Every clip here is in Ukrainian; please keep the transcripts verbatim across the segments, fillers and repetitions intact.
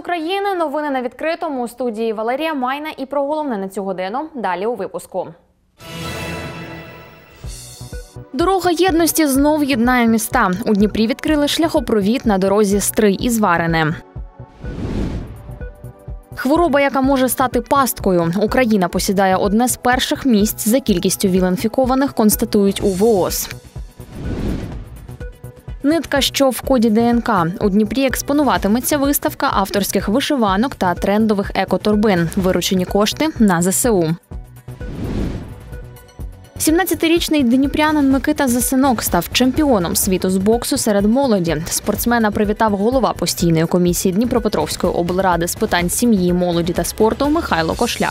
України, новини на відкритому, у студії Валерія Майна і про головне на цю годину далі у випуску. Дорога єдності знов єднає міста. У Дніпрі відкрили шляхопровід на дорозі Стрий-Ізварине. Хвороба, яка може стати пасткою. Україна посідає одне з перших місць за кількістю ВІЛ-інфікованих, констатують у ВООЗ. Нитка, що в коді ДНК. У Дніпрі експонуватиметься виставка авторських вишиванок та трендових екоторбин. Виручені кошти на ЗСУ. сімнадцятирічний дніпрянин Микита Засинок став чемпіоном світу з боксу серед молоді. Спортсмена привітав голова постійної комісії Дніпропетровської облради з питань сім'ї, молоді та спорту Михайло Кошляк.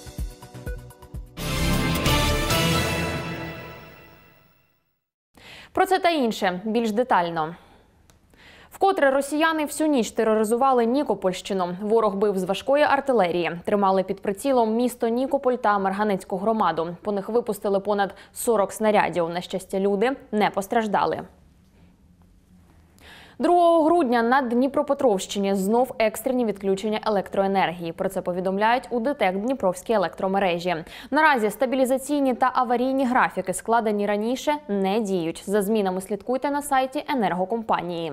Про це та інше більш детально. Вкотре росіяни всю ніч тероризували Нікопольщину. Ворог бив з важкої артилерії. Тримали під прицілом місто Нікополь та Марганецьку громаду. По них випустили понад сорок снарядів. На щастя, люди не постраждали. другого грудня на Дніпропетровщині знов екстрені відключення електроенергії. Про це повідомляють у ДТЕК Дніпровській електромережі. Наразі стабілізаційні та аварійні графіки, складені раніше, не діють. За змінами слідкуйте на сайті енергокомпанії.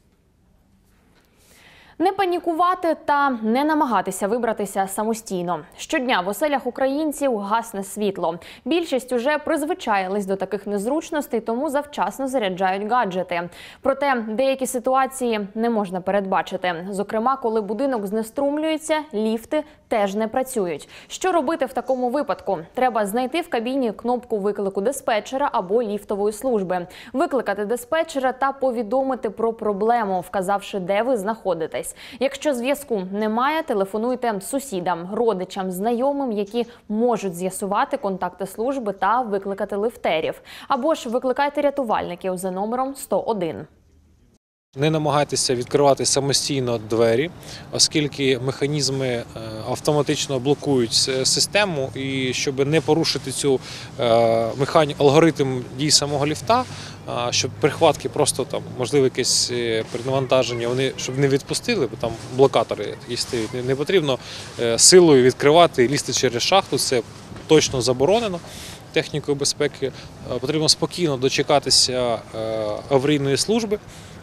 Не панікувати та не намагатися вибратися самостійно. Щодня в оселях українців гасне світло. Більшість уже призвичаїлись до таких незручностей, тому завчасно заряджають гаджети. Проте деякі ситуації не можна передбачити. Зокрема, коли будинок знеструмлюється, ліфти теж не працюють. Що робити в такому випадку? Треба знайти в кабіні кнопку виклику диспетчера або ліфтової служби, викликати диспетчера та повідомити про проблему, вказавши, де ви знаходитесь. Якщо зв'язку немає, телефонуйте сусідам, родичам, знайомим, які можуть з'ясувати контакти служби та викликати лифтерів. Або ж викликайте рятувальників за номером сто один. Не намагайтеся відкривати самостійно двері, оскільки механізми автоматично блокують систему, і щоб не порушити цю механі... алгоритм дій самого ліфта, щоб прихватки просто там, можливо, якесь перенавантаження, вони щоб не відпустили, бо там блокатори стоять. Не потрібно силою відкривати і лізти через шахту, це точно заборонено технікою безпеки. Потрібно спокійно дочекатися аварійної служби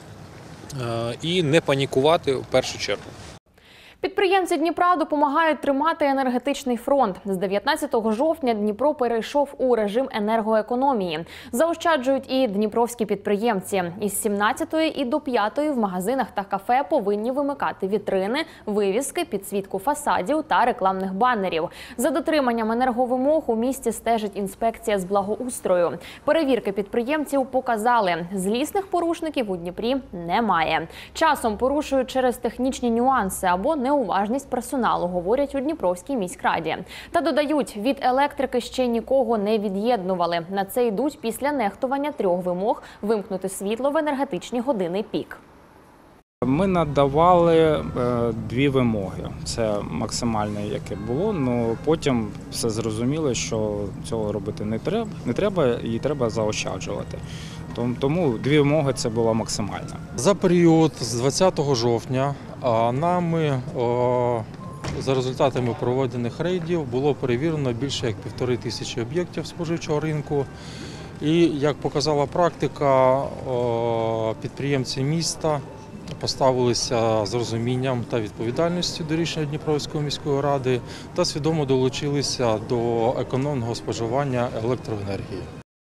і не панікувати в першу чергу. Підприємці Дніпра допомагають тримати енергетичний фронт. З дев'ятнадцятого жовтня Дніпро перейшов у режим енергоекономії. Заощаджують і дніпровські підприємці. Із сімнадцятої і до п'ятої в магазинах та кафе повинні вимикати вітрини, вивіски, підсвітку фасадів та рекламних банерів. За дотриманням енерговимог у місті стежить інспекція з благоустрою. Перевірки підприємців показали, злісних порушників у Дніпрі немає. Часом порушують через технічні нюанси або неуважність персоналу, говорять у Дніпровській міськраді. Та додають, від електрики ще нікого не від'єднували. На це йдуть після нехтування трьох вимог вимкнути світло в енергетичні години пік. Ми надавали е, дві вимоги. Це максимальне, яке було, але потім все зрозуміло, що цього робити не треба, не треба і треба заощаджувати. Тому дві вимоги – це була максимальна. За період з двадцятого жовтня нами за результатами проведених рейдів було перевірено більше як півтори тисячі об'єктів споживчого ринку. І, як показала практика, підприємці міста поставилися з розумінням та відповідальністю до рішення Дніпровської міської ради та свідомо долучилися до економного споживання електроенергії.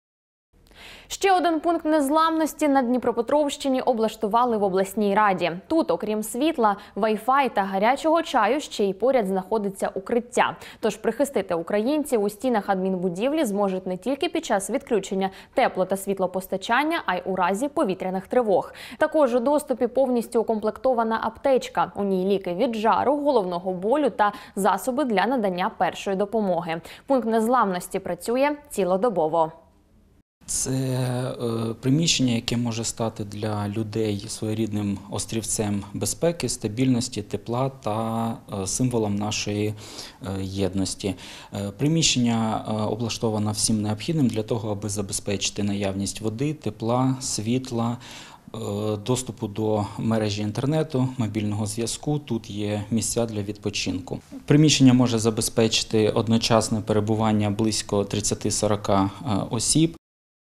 Ще один пункт незламності на Дніпропетровщині облаштували в обласній раді. Тут, окрім світла, вай-фай та гарячого чаю, ще й поряд знаходиться укриття. Тож прихистити українців у стінах адмінбудівлі зможуть не тільки під час відключення тепло- та світлопостачання, а й у разі повітряних тривог. Також у доступі повністю укомплектована аптечка. У ній ліки від жару, головного болю та засоби для надання першої допомоги. Пункт незламності працює цілодобово. Це е, приміщення, яке може стати для людей своєрідним острівцем безпеки, стабільності, тепла та е, символом нашої е, єдності. Е, приміщення е, облаштовано всім необхідним для того, аби забезпечити наявність води, тепла, світла, доступу до мережі інтернету, мобільного зв'язку, тут є місця для відпочинку. Приміщення може забезпечити одночасне перебування близько тридцять-сорок осіб.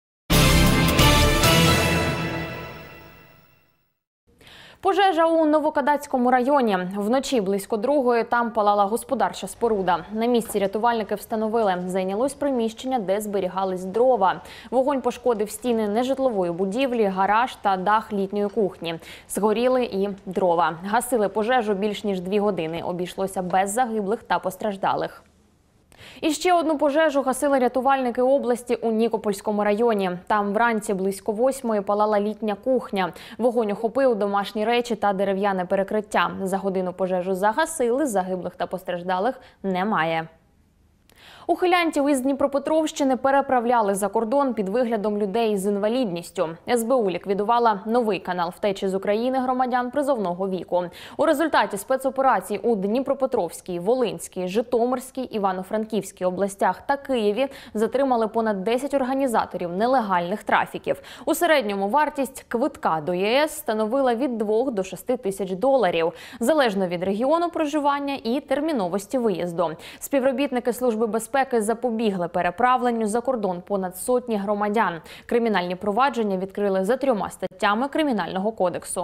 Пожежа у Новокадацькому районі. Вночі близько другої там палала господарча споруда. На місці рятувальники встановили, зайнялось приміщення, де зберігались дрова. Вогонь пошкодив стіни нежитлової будівлі, гараж та дах літньої кухні. Згоріли і дрова. Гасили пожежу більш ніж дві години. Обійшлося без загиблих та постраждалих. І ще одну пожежу гасили рятувальники області у Нікопольському районі. Там вранці близько восьмої палала літня кухня. Вогонь охопив домашні речі та дерев'яне перекриття. За годину пожежу загасили, загиблих та постраждалих немає. Ухилянтів із Дніпропетровщини переправляли за кордон під виглядом людей з інвалідністю. ес бе у ліквідувала новий канал втечі з України громадян призовного віку. У результаті спецоперацій у Дніпропетровській, Волинській, Житомирській, Івано-Франківській областях та Києві затримали понад десять організаторів нелегальних трафіків. У середньому вартість квитка до є ес становила від двох до шести тисяч доларів, залежно від регіону проживання і терміновості виїзду. Співробітники Служби безпеки запобігли переправленню за кордон понад сотні громадян. Кримінальні провадження відкрили за трьома статтями Кримінального кодексу.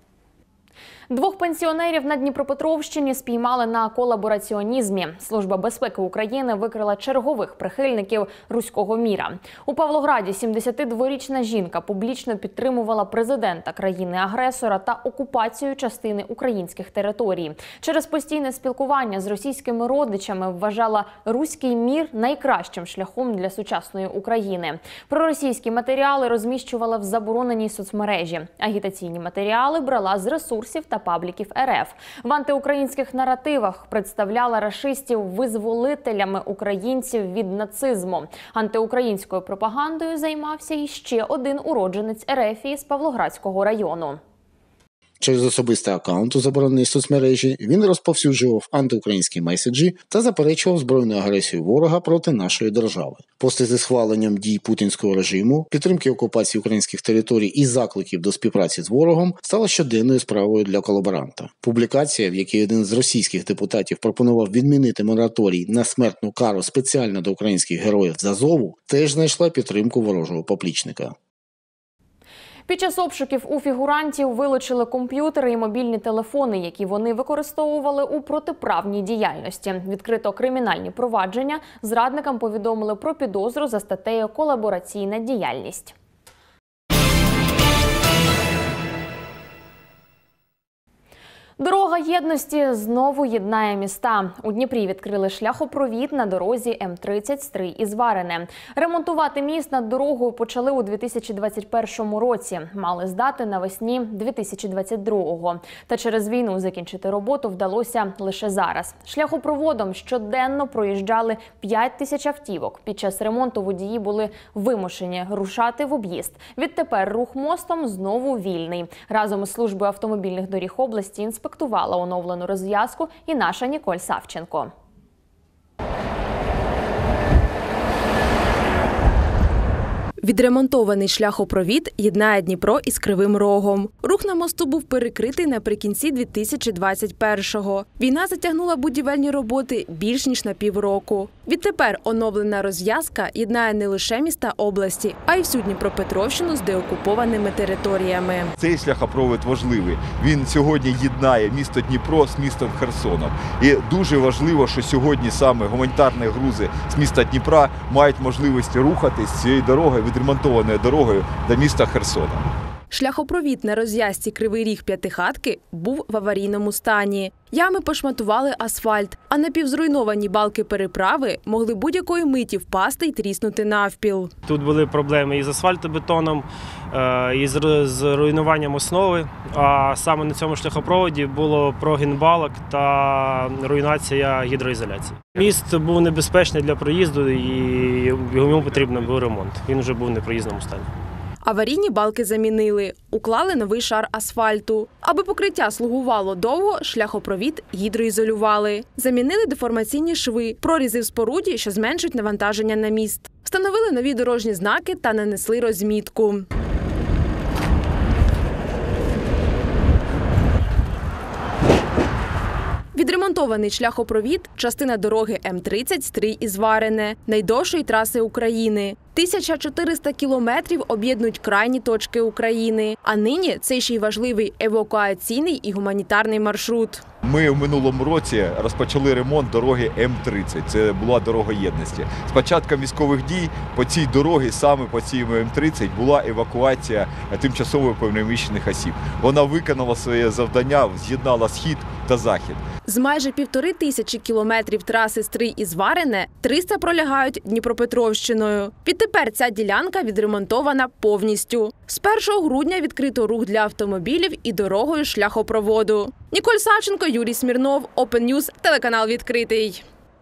Двох пенсіонерів на Дніпропетровщині спіймали на колабораціонізмі. Служба безпеки України викрила чергових прихильників руського міра. У Павлограді сімдесятидворічна жінка публічно підтримувала президента країни-агресора та окупацію частини українських територій. Через постійне спілкування з російськими родичами вважала руський мір найкращим шляхом для сучасної України. Проросійські матеріали розміщувала в забороненій соцмережі. Агітаційні матеріали брала з ресурсів та пабліків ер еф. В антиукраїнських наративах представляла рашистів визволителями українців від нацизму. Антиукраїнською пропагандою займався і ще один уродженець Ерефії з Павлоградського району. Через особистий аккаунт у забороненій соцмережі він розповсюджував антиукраїнські меседжі та заперечував збройну агресію ворога проти нашої держави. Пости зі схваленням дій путінського режиму, підтримки окупації українських територій і закликів до співпраці з ворогом стала щоденною справою для колаборанта. Публікація, в якій один з російських депутатів пропонував відмінити мораторій на смертну кару спеціально до українських героїв з Азову, теж знайшла підтримку ворожого поплічника. Під час обшуків у фігурантів вилучили комп'ютери і мобільні телефони, які вони використовували у протиправній діяльності. Відкрито кримінальні провадження. Зрадникам повідомили про підозру за статтею «Колабораційна діяльність». Дорога єдності знову єднає міста. У Дніпрі відкрили шляхопровід на дорозі ем тридцять Стрий із Варине. Ремонтувати міст над дорогою почали у дві тисячі двадцять першому році. Мали здати навесні дві тисячі двадцять другого. Та через війну закінчити роботу вдалося лише зараз. Шляхопроводом щоденно проїжджали п'ять тисяч автівок. Під час ремонту водії були вимушені рушати в об'їзд. Відтепер рух мостом знову вільний. Разом із службою автомобільних доріг області інспектувала оновлену розв'язку і наша Ніколь Савченко. Відремонтований шляхопровід єднає Дніпро із Кривим Рогом. Рух на мосту був перекритий наприкінці дві тисячі двадцять першого. Війна затягнула будівельні роботи більш ніж на півроку. Відтепер оновлена розв'язка єднає не лише міста області, а й всю Дніпропетровщину з деокупованими територіями. Цей шляхопровід важливий. Він сьогодні єднає місто Дніпро з містом Херсоном. І дуже важливо, що сьогодні саме гуманітарні грузи з міста Дніпра мають можливість рухатись цією дорогою, відремонтованою дорогою до міста Херсона. Шляхопровід на розв'язці Кривий Ріг – П'ятихатки був в аварійному стані. Ями пошматували асфальт, а напівзруйновані балки переправи могли будь-якої миті впасти й тріснути навпіл. Тут були проблеми із асфальтобетоном, і з руйнуванням основи, а саме на цьому шляхопроводі було прогін балок та руйнація гідроізоляції. Міст був небезпечний для проїзду і йому потрібен був ремонт. Він вже був в непроїзному стані. Аварійні балки замінили, уклали новий шар асфальту. Аби покриття слугувало довго, шляхопровід гідроізолювали. Замінили деформаційні шви, прорізи в споруді, що зменшують навантаження на міст. Встановили нові дорожні знаки та нанесли розмітку. Відремонтований шляхопровід – частина дороги М тридцять Стрий-Ізварине, найдовшої траси України. тисяча чотириста кілометрів об'єднують крайні точки України. А нині це ще й важливий евакуаційний і гуманітарний маршрут. Ми в минулому році розпочали ремонт дороги М тридцять. Це була дорога єдності. З початком військових дій по цій дорозі, саме по цій М тридцять, була евакуація тимчасово переміщених осіб. Вона виконала своє завдання, з'єднала схід та захід. З майже півтори тисячі кілометрів траси Стрий-Ізварине триста пролягають Дніпропетровщиною. Відтепер ця ділянка відремонтована повністю. З першого грудня відкрито рух для автомобілів і дорогою шляхопроводу. Ніколь Савченко, Юрій Смірнов, Open News, телеканал «Відкритий».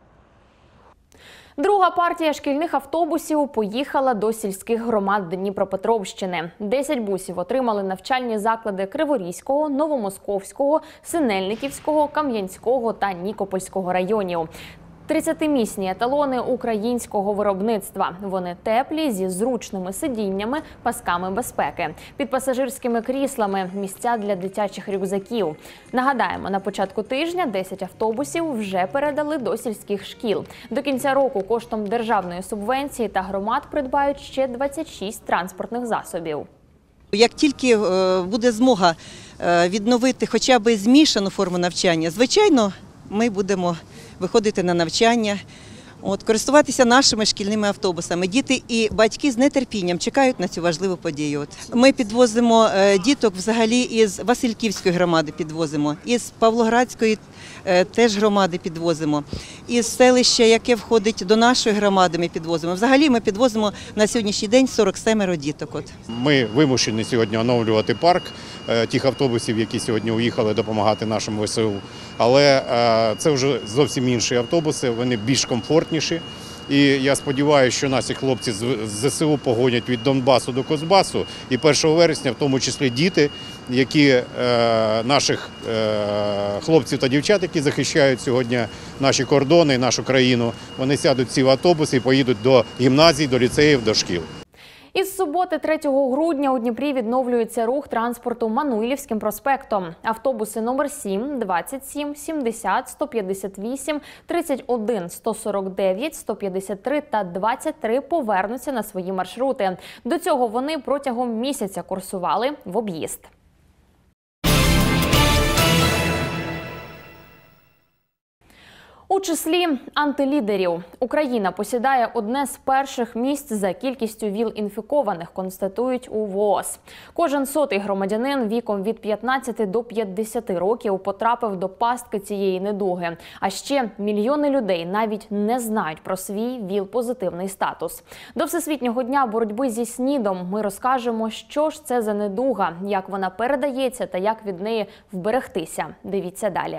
Друга партія шкільних автобусів поїхала до сільських громад Дніпропетровщини. Десять бусів отримали навчальні заклади Криворізького, Новомосковського, Синельниківського, Кам'янського та Нікопольського районів. тридцятимісні еталони українського виробництва. Вони теплі, зі зручними сидіннями, пасками безпеки, під пасажирськими кріслами, місця для дитячих рюкзаків. Нагадаємо, на початку тижня десять автобусів вже передали до сільських шкіл. До кінця року коштом державної субвенції та громад придбають ще двадцять шість транспортних засобів. Як тільки буде змога відновити хоча б змішану форму навчання, звичайно, ми будемо виходити на навчання, от, користуватися нашими шкільними автобусами. Діти і батьки з нетерпінням чекають на цю важливу подію. От. Ми підвозимо діток взагалі із Васильківської громади, підвозимо, із Павлоградської теж громади підвозимо, із селища, яке входить до нашої громади, ми підвозимо. Взагалі ми підвозимо на сьогоднішній день сорок сім діток. От. Ми вимушені сьогодні оновлювати парк тих автобусів, які сьогодні уїхали допомагати нашим В С У. Але це вже зовсім інші автобуси, вони більш комфортніші. І я сподіваюся, що наші хлопці з З С У погонять від Донбасу до Кузбасу. І першого вересня, в тому числі діти, які, е, наших е, хлопців та дівчат, які захищають сьогодні наші кордони, нашу країну, вони сядуть в ці автобуси і поїдуть до гімназій, до ліцеїв, до шкіл. Із суботи, третього грудня, у Дніпрі відновлюється рух транспорту Мануйлівським проспектом. Автобуси номер сім, двадцять сім, сімдесят, сто п'ятдесят вісім, тридцять один, сто сорок дев'ять, сто п'ятдесят три та двадцять три повернуться на свої маршрути. До цього вони протягом місяця курсували в об'їзд. У числі антилідерів Україна посідає одне з перших місць за кількістю ВІЛ-інфікованих, констатують у В О З. Кожен сотий громадянин віком від п'ятнадцяти до п'ятдесяти років потрапив до пастки цієї недуги. А ще мільйони людей навіть не знають про свій ВІЛ-позитивний статус. До Всесвітнього дня боротьби зі СНІДом ми розкажемо, що ж це за недуга, як вона передається та як від неї вберегтися. Дивіться далі.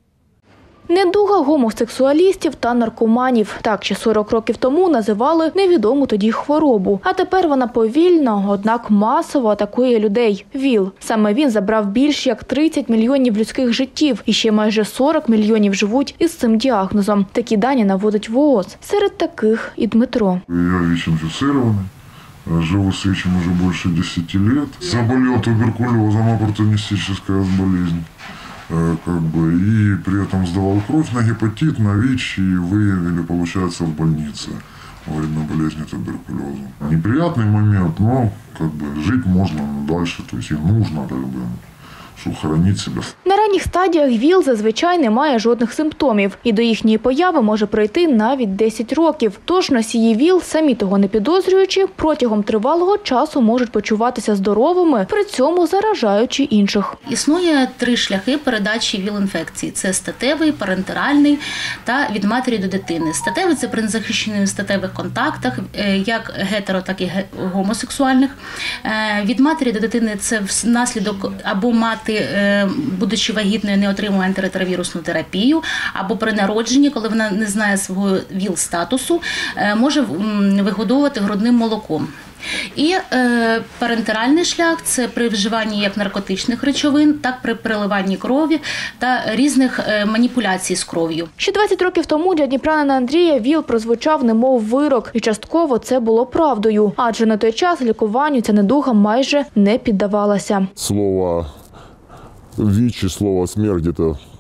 Недуга гомосексуалістів та наркоманів. Так ще сорок років тому називали невідому тоді хворобу. А тепер вона повільно, однак масово атакує людей. ВІЛ. Саме він забрав більш як тридцять мільйонів людських життів. І ще майже сорок мільйонів живуть із цим діагнозом. Такі дані наводить В О З. Серед таких і Дмитро. Я ВІЧ-інфіцирований. Живу с этим уже больше десяти лет. Заболел туберкулезом, оппортунистическая болезнь. Как бы, и при этом сдавал кровь на гепатит, на ВИЧ, и выявили, получается, в больнице во время болезни туберкулеза. Неприятный момент, но как бы жить можно дальше, то есть и нужно как бы, щоб хоронити себе. На ранніх стадіях ВІЛ зазвичай не має жодних симптомів. І до їхньої появи може пройти навіть десять років. Тож носії ВІЛ, самі того не підозрюючи, протягом тривалого часу можуть почуватися здоровими, при цьому заражаючи інших. Існує три шляхи передачі ВІЛ-інфекції. Це статевий, парентеральний та від матері до дитини. Статевий – це при незахищених статевих контактах, як гетеро, так і гомосексуальних. Від матері до дитини – це внаслідок або мати, будучи вагітною, не отримує антиретровірусну терапію, або при народженні, коли вона не знає свого ВІЛ-статусу, може вигодовувати грудним молоком. І е, парентеральний шлях – це при вживанні як наркотичних речовин, так при переливанні крові та різних е, маніпуляцій з кров'ю. Ще двадцять років тому для дніпрянина Андрія ВІЛ прозвучав немов вирок. І частково це було правдою. Адже на той час лікуванню ця недуга майже не піддавалася. Слово ВІЧ і слово смерть – це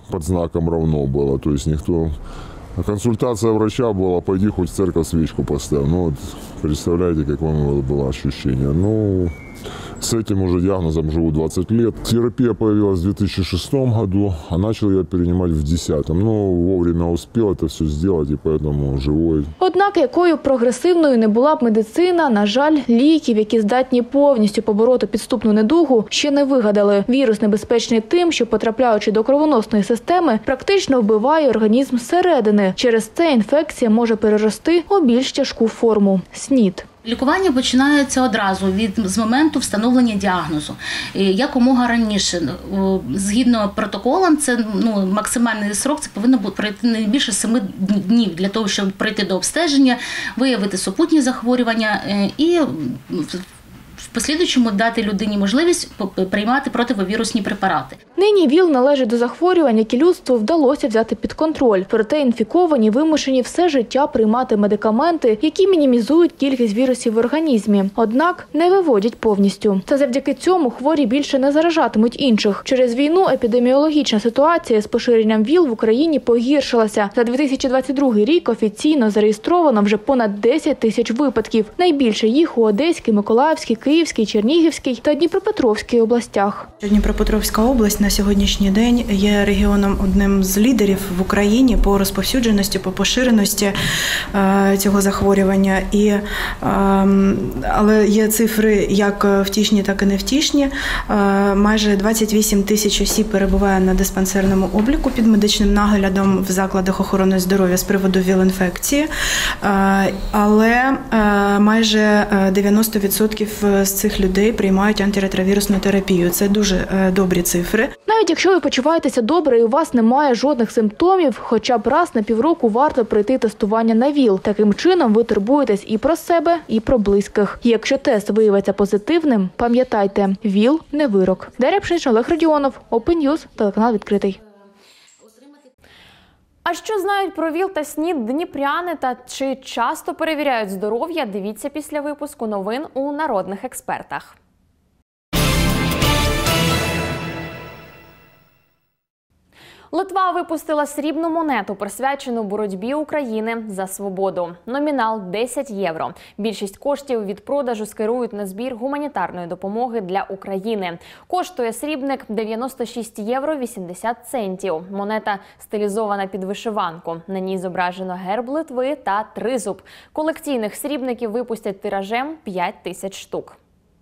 под знаком равно было. То есть никто... Консультация врача была, пойди хоть в церковь свечку поставь. Ну, вот, представляете, какое было ощущение. Ну, с этим уже диагнозом живу двадцать лет. Терапия появилась в две тысячи шестом году, а начал я перенимать в две тысячи десятом. Ну, вовремя успел это все сделать, и поэтому живой. Однак, якою прогресивною не була б медицина, на жаль, ліків, які здатні повністю побороти підступну недугу, ще не вигадали. Вірус небезпечний тим, що, потрапляючи до кровоносної системи, практично вбиває організм зсередини. Через це інфекція може перерости у більш тяжку форму – СНІД. Лікування починається одразу від з моменту встановлення діагнозу. Якомога раніше, згідно протоколам, це ну, максимальний срок, це повинно бути пройти не більше семи днів для того, щоб пройти до обстеження, виявити супутні захворювання і в послідуючому дати людині можливість приймати противовірусні препарати. Нині ВІЛ належить до захворювань, які людству вдалося взяти під контроль. Проте інфіковані вимушені все життя приймати медикаменти, які мінімізують кількість вірусів в організмі. Однак не виводять повністю. Та завдяки цьому хворі більше не заражатимуть інших. Через війну епідеміологічна ситуація з поширенням ВІЛ в Україні погіршилася. За дві тисячі двадцять другий рік офіційно зареєстровано вже понад десять тисяч випадків. Найбільше їх у Одеській, Миколаївській, Київській, Чернігівській та Дніпропетровській областях. Дніпропетровська область на сьогоднішній день є регіоном одним з лідерів в Україні по розповсюдженості, по поширеності цього захворювання. І, але є цифри як втішні, так і невтішні. Майже двадцять вісім тисяч осіб перебуває на диспансерному обліку під медичним наглядом в закладах охорони здоров'я з приводу ВІЛ-інфекції. Але майже дев'яносто відсотків з цих людей приймають антиретровірусну терапію. Це дуже добрі цифри. Навіть якщо ви почуваєтеся добре і у вас немає жодних симптомів, хоча б раз на півроку варто пройти тестування на ВІЛ. Таким чином ви турбуєтесь і про себе, і про близьких. І якщо тест виявиться позитивним, пам'ятайте, ВІЛ – не вирок. Дар'я Пшенич, Олег Радіонов, Open News, телеканал «Відкритий». А що знають про ВІЛ та СНІД дніпряни та чи часто перевіряють здоров'я, дивіться після випуску новин у «Народних експертах». Литва випустила срібну монету, присвячену боротьбі України за свободу. Номінал – десять євро. Більшість коштів від продажу скерують на збір гуманітарної допомоги для України. Коштує срібник дев'яносто шість євро вісімдесят центів. Монета стилізована під вишиванку. На ній зображено герб Литви та тризуб. Колекційних срібників випустять тиражем п'ять тисяч штук.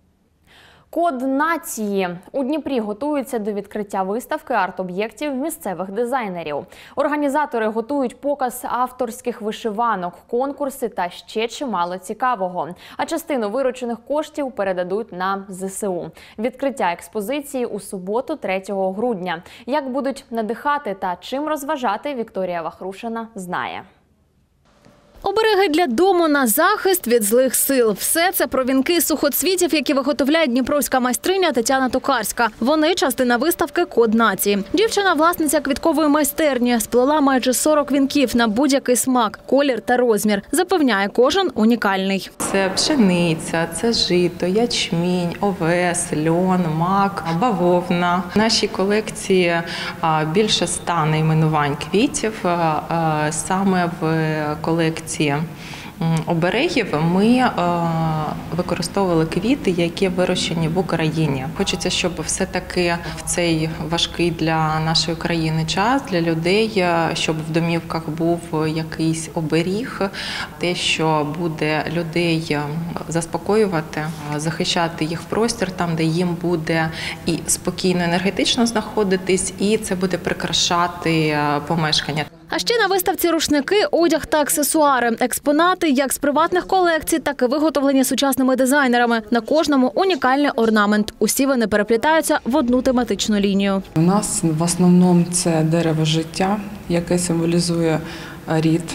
Код нації. У Дніпрі готуються до відкриття виставки арт-об'єктів місцевих дизайнерів. Організатори готують показ авторських вишиванок, конкурси та ще чимало цікавого. А частину виручених коштів передадуть на ЗСУ. Відкриття експозиції у суботу, третього грудня. Як будуть надихати та чим розважати, Вікторія Вахрушина знає. Обереги для дому на захист від злих сил. Все це про вінки сухоцвітів, які виготовляє дніпровська майстриня Тетяна Токарська. Вони – частина виставки «Код нації». Дівчина – власниця квіткової майстерні. Сплела майже сорок вінків на будь-який смак, колір та розмір. Запевняє, кожен унікальний. Це пшениця, це жито, ячмінь, овес, льон, мак, бавовна. В нашій колекції більше ста найменувань квітів. Саме в колекції оберегів ми використовували квіти, які вирощені в Україні. Хочеться, щоб все-таки в цей важкий для нашої країни час, для людей, щоб в домівках був якийсь оберіг, те, що буде людей заспокоювати, захищати їх простір там, де їм буде і спокійно енергетично знаходитись, і це буде прикрашати помешкання. А ще на виставці рушники, одяг та аксесуари. Експонати як з приватних колекцій, так і виготовлені сучасними дизайнерами. На кожному унікальний орнамент. Усі вони переплітаються в одну тематичну лінію. У нас в основному це дерево життя, яке символізує рід,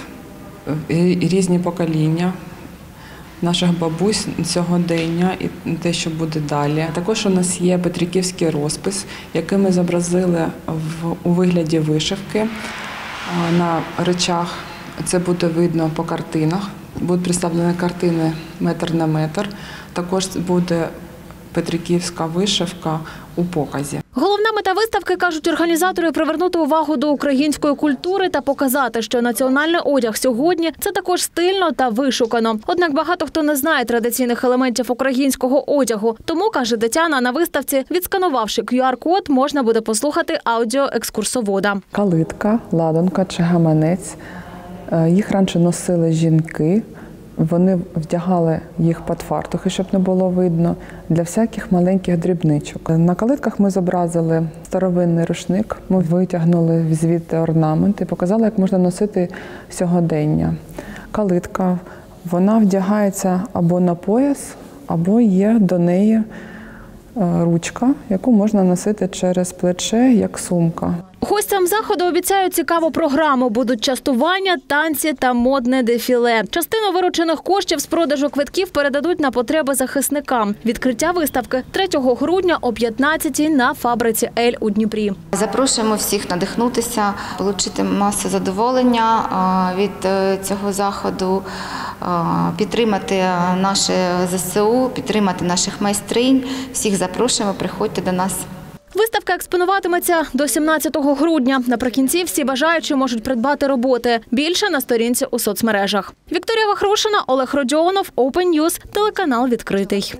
різні покоління наших бабусь сьогодення і те, що буде далі. Також у нас є петриківський розпис, який ми зобразили в, у вигляді вишивки. На речах це буде видно по картинах. Будуть представлені картини метр на метр. Також буде петриківська вишивка у показі. Головна мета виставки, кажуть організатори, привернути увагу до української культури та показати, що національний одяг сьогодні – це також стильно та вишукано. Однак багато хто не знає традиційних елементів українського одягу. Тому, каже Тетяна, на виставці, відсканувавши кю ар-код, можна буде послухати аудіо екскурсовода. Калитка, ладанка чи гаманець. Їх раніше носили жінки. Вони вдягали їх під фартухи, щоб не було видно, для всяких маленьких дрібничок. На калитках ми зобразили старовинний рушник, ми витягнули звідти орнамент і показали, як можна носити сьогодення. Калитка, вона вдягається або на пояс, або є до неї ручка, яку можна носити через плече, як сумка. Гостям заходу обіцяють цікаву програму. Будуть частування, танці та модне дефіле. Частину виручених коштів з продажу квитків передадуть на потреби захисникам. Відкриття виставки третього грудня о п'ятнадцятій на фабриці «Ель» у Дніпрі. Запрошуємо всіх надихнутися, отримати масу задоволення від цього заходу, підтримати наше зе ес у, підтримати наших майстринь. Всіх запрошуємо, приходьте до нас. Виставка експонуватиметься до сімнадцятого грудня. Наприкінці всі бажаючі можуть придбати роботи. Більше на сторінці у соцмережах. Вікторія Вахрушина, Олег Родіонов, Open News, телеканал «Відкритий».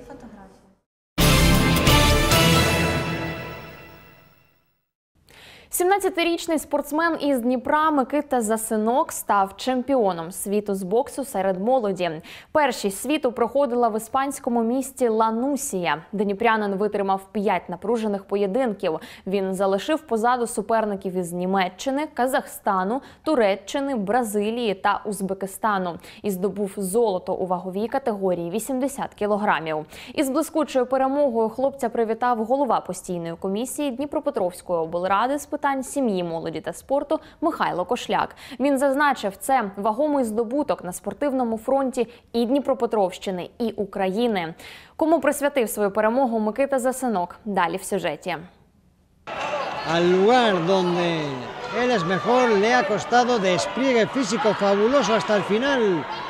сімнадцятирічний спортсмен із Дніпра Микита Засинок став чемпіоном світу з боксу серед молоді. Першість світу проходила в іспанському місті Ланусія. Дніпрянин витримав п'ять напружених поєдинків. Він залишив позаду суперників із Німеччини, Казахстану, Туреччини, Бразилії та Узбекистану. І здобув золото у ваговій категорії вісімдесят кілограмів. Із блискучою перемогою хлопця привітав голова постійної комісії Дніпропетровської облради з питань сім'ї, молоді та спорту Михайло Кошляк. Він зазначив, це вагомий здобуток на спортивному фронті і Дніпропетровщини, і України. Кому присвятив свою перемогу Микита Засинок? Далі в сюжеті. Al lugar donde él es mejor le ha costado despliegue físico fabuloso hasta el final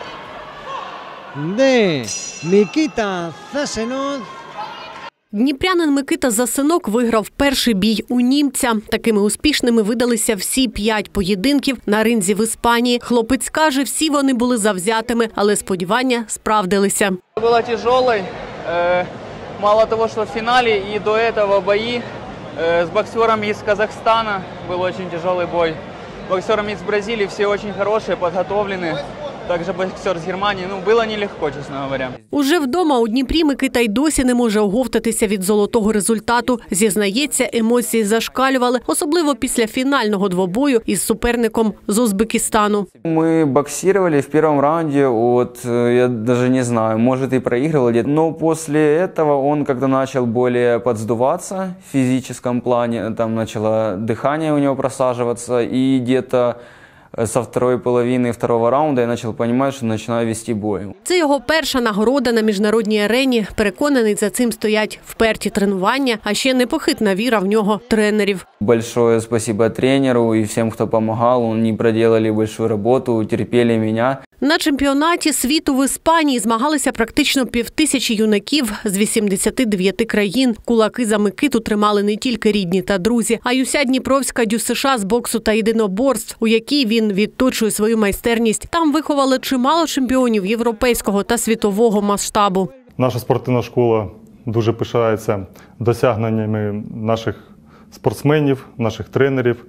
de Микита Засинок. Дніпрянин Микита Засинок виграв перший бій у німця. Такими успішними видалися всі п'ять поєдинків на ринзі в Іспанії. Хлопець каже, всі вони були завзятими, але сподівання справдилися. Була тяжелой. Мало того, що в фіналі і до цього бої з боксером із Казахстана був дуже тяжелий бой. Боксером із Бразилії всі дуже хороші, підготовлені. Також боксер з Германії. Ну, було нелегко, чесно говоря. Уже вдома у Дніпрі Микита й досі не може оговтатися від золотого результату. Зізнається, емоції зашкалювали, особливо після фінального двобою із суперником з Узбекистану. Ми боксировали в першому раунді, от, я навіть не знаю, може і проігрували. Но після цього він, коли почав більше підздуватися в фізичному плані, там почало дихання у нього просаджуватися, і десь со второй половины второго раунда я почав розуміти, що починаю вести бой. Це його перша нагорода на міжнародній арені. Переконаний, за цим стоять вперті тренування, а ще непохитна віра в нього тренерів. Большое спасибо тренеру і всім, хто допомагав. Вони проделали велику роботу, терпіли мене. На чемпіонаті світу в Іспанії змагалися практично півтисячі юнаків з вісімдесяти дев'яти країн. Кулаки за Микиту тримали не тільки рідні та друзі, а й уся Дніпровська ДЮСШ з боксу та єдиноборств, у якій він відточує свою майстерність. Там виховали чимало чемпіонів європейського та світового масштабу. Наша спортивна школа дуже пишається досягненнями наших спортсменів, наших тренерів.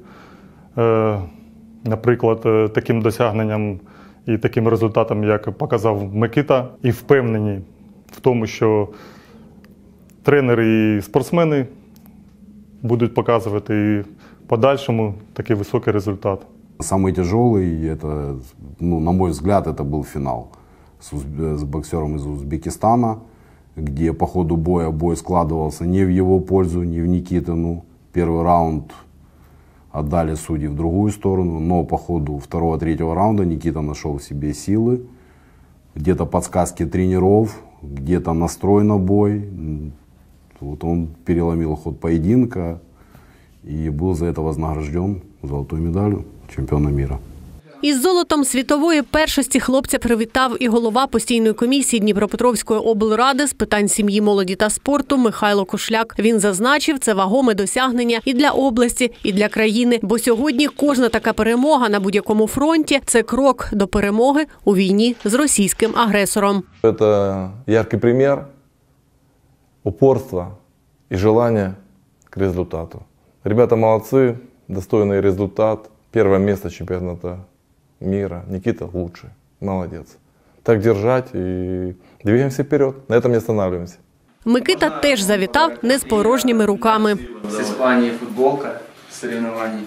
Наприклад, таким досягненням і таким результатом, як показав Микита, і впевнені в тому, що тренери і спортсмени будуть показувати і в подальшому такий високий результат. Самый тяжелый, это, ну, на мой взгляд, это был финал с, с боксером из Узбекистана, где по ходу боя бой складывался не в его пользу, не в Никитину. Первый раунд отдали судьи в другую сторону, но по ходу второго-третьего раунда Никита нашел в себе силы, где-то подсказки тренеров, где-то настрой на бой. Вот он переломил ход поединка и был за это вознагражден золотой медалью чемпиона мира. Із золотом світової першості хлопця привітав і голова постійної комісії Дніпропетровської облради з питань сім'ї, молоді та спорту Михайло Кошляк. Він зазначив, це вагоме досягнення і для області, і для країни. Бо сьогодні кожна така перемога на будь-якому фронті – це крок до перемоги у війні з російським агресором. Це яркий приклад упорства і бажання к результату. Ребята молодці, достойний результат. Перше місце чемпіонату мира. Никита лучший. Молодец. Так держать и двигаемся вперед. На этом не останавливаемся. Микита теж завітав не з порожніми руками. С Испании футболка соревнований.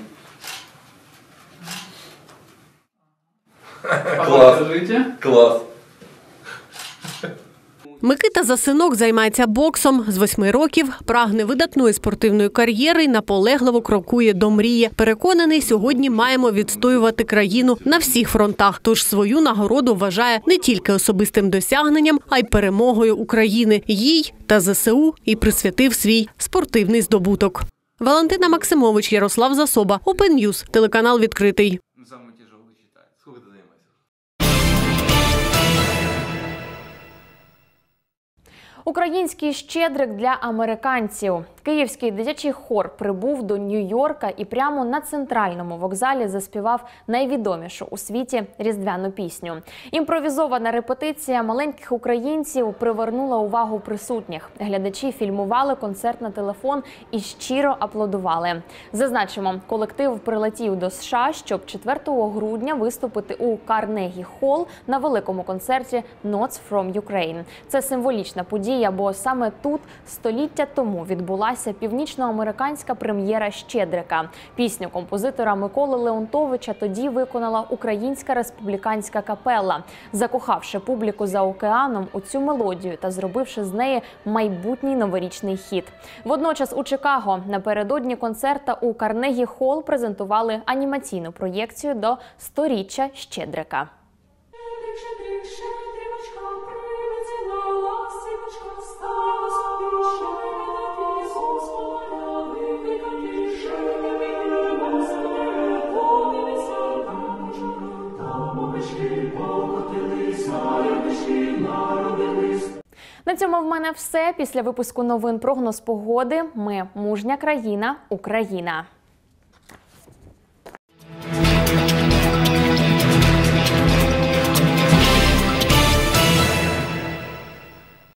Класс. Класс. Микита Засинок займається боксом. З восьми років прагне видатної спортивної кар'єри і наполегливо крокує до мрії. Переконаний, сьогодні маємо відстоювати країну на всіх фронтах. Тож свою нагороду вважає не тільки особистим досягненням, а й перемогою України. Їй та зе се у і присвятив свій спортивний здобуток. Валентина Максимович, Ярослав Засоба, Open News, телеканал «Відкритий». Український щедрик для американців. Київський дитячий хор прибув до Нью-Йорка і прямо на центральному вокзалі заспівав найвідомішу у світі різдвяну пісню. Імпровізована репетиція маленьких українців привернула увагу присутніх. Глядачі фільмували концерт на телефон і щиро аплодували. Зазначимо, колектив прилетів до США, щоб четвертого грудня виступити у Карнегі Холл на великому концерті «Notes from Ukraine». Це символічна подія, бо саме тут століття тому відбулася північноамериканська прем'єра «Щедрика». Пісню композитора Миколи Леонтовича тоді виконала Українська республіканська капела, закохавши публіку за океаном у цю мелодію та зробивши з неї майбутній новорічний хіт. Водночас у Чикаго напередодні концерта у Карнегі Холл презентували анімаційну проєкцію до сторіччя «Щедрика». На цьому в мене все. Після випуску новин прогноз погоди. Ми – мужня країна, Україна.